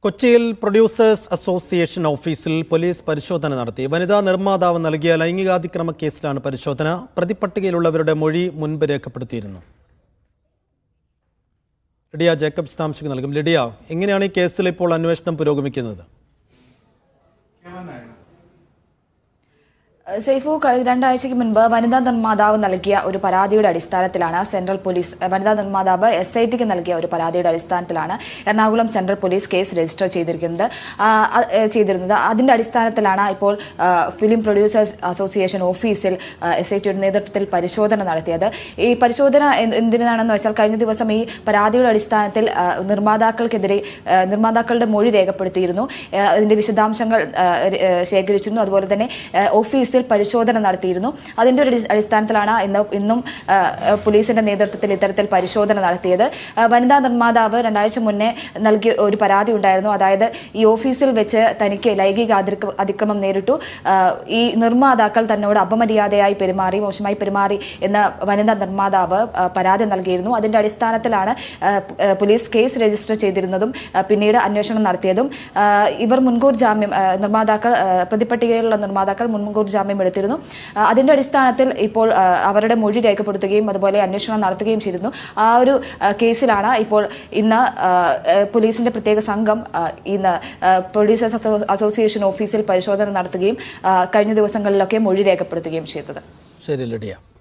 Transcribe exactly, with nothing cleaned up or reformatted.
കൊച്ചിയിൽ producers association ഓഫീസിൽ police പരിശോധന നടത്തി. വനിതാ നിർമ്മാതാവ് നൽകിയ ലൈംഗികാതിക്രമ കേസിലാണ് പരിശോധന. പ്രതിപട്ടികയിലുള്ളവരുടെ മൊഴി മുൻപ് രേഖപ്പെടുത്തിയിരുന്നു. ലിഡിയ ജേക്കബ് വിശദാംശങ്ങൾ നൽകും. ലിഡിയ, എങ്ങനെയാണ് ഈ കേസിൽ ഇപ്പോൾ അന്വേഷണം പുരോഗമിക്കുന്നത്? സൈഫു, രണ്ടാഴ്ചയ്ക്ക് മുൻപ് വനിതാ നിർമ്മാതാവ് നൽകിയ ഒരു പരാതിയുടെ അടിസ്ഥാനത്തിലാണ് സെൻട്രൽ പോലീസ് വനിതാ നിർമ്മാതാവ് എസ് ഐ ടിക്ക് നൽകിയ ഒരു പരാതിയുടെ അടിസ്ഥാനത്തിലാണ് Ernakulam central police case register ചെയ്തിരിക്കുന്നത് ചെയ്തിരുന്നത് അതിന്റെ അടിസ്ഥാനത്തിലാണ് ഇപ്പോൾ ഫിലിം പ്രൊഡ്യൂസേഴ്സ് അസോസിയേഷൻ ഓഫീസിൽ എസ് ഐ ടിയുടെ നേതൃത്വത്തിൽ പരിശോധന നടത്തിയത്. ഈ പരിശോധന എന്തിനാണെന്ന് വെച്ചാൽ കഴിഞ്ഞ ദിവസം ഈ പരാതിയുടെ അടിസ്ഥാനത്തിൽ നിർമ്മാതാക്കൾക്കെതിരെ നിർമ്മാതാക്കളുടെ മൊഴി രേഖപ്പെടുത്തിയിരുന്നു. അതിന്റെ വിശദാംശങ്ങൾ ശേഖരിച്ചിരുന്നു. അതുപോലെ തന്നെ ഓഫീസ് പരിശോധന നടത്തിയിരുന്നു. അതിന്റെ ഒരു അടിസ്ഥാനത്തിലാണ് ഇന്ന് ഇന്നും പോലീസിന്റെ നേതൃത്വത്തിൽ ഇത്തരത്തിൽ പരിശോധന നടത്തിയത്. വനിതാ നിർമ്മാതാവ് രണ്ടാഴ്ച മുന്നേ നൽകിയ ഒരു പരാതി ഉണ്ടായിരുന്നു. അതായത് ഈ ഓഫീസിൽ വെച്ച് തനിക്ക് ലൈംഗിക അതിക്രമം നേരിട്ടു, ഈ നിർമ്മാതാക്കൾ തന്നോട് അപമര്യാദയായി പെരുമാറി മോശമായി പെരുമാറി എന്ന വനിതാ നിർമ്മാതാവ് പരാതി നൽകിയിരുന്നു. അതിന്റെ അടിസ്ഥാനത്തിലാണ് പോലീസ് കേസ് രജിസ്റ്റർ ചെയ്തിരുന്നതും പിന്നീട് അന്വേഷണം നടത്തിയതും. ഇവർ മുൻകൂർ ജാമ്യം നിർമ്മാതാക്കൾ പ്രതിപട്ടികയിലുള്ള നിർമ്മാതാക്കൾ മുൻകൂർ ജാമ്യം എടുത്തിരുന്നു. അതിന്റെ അടിസ്ഥാനത്തിൽ ഇപ്പോൾ അവരുടെ മൊഴി രേഖപ്പെടുത്തുകയും അതുപോലെ അന്വേഷണം നടത്തുകയും ചെയ്തിരുന്നു. ആ ഒരു കേസിലാണ് ഇപ്പോൾ ഇന്ന് പോലീസിന്റെ പ്രത്യേക സംഘം ഇന്ന് പ്രൊഡ്യൂസേഴ്സ് അസോസിയേഷൻ ഓഫീസിൽ പരിശോധന നടത്തുകയും കഴിഞ്ഞ ദിവസങ്ങളിലൊക്കെ മൊഴി രേഖപ്പെടുത്തുകയും ചെയ്തത്. ശരി ലിഡിയ.